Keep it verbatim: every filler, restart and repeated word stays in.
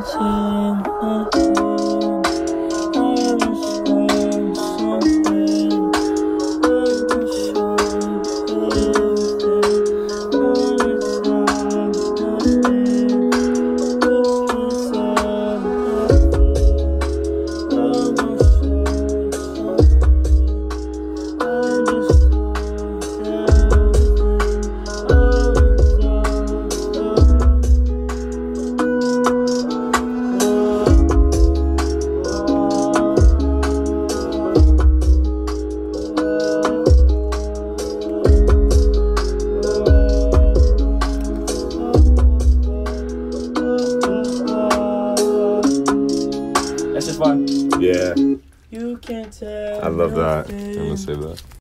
That's just fun. Yeah. You can't tell. I love that. I'm gonna save that.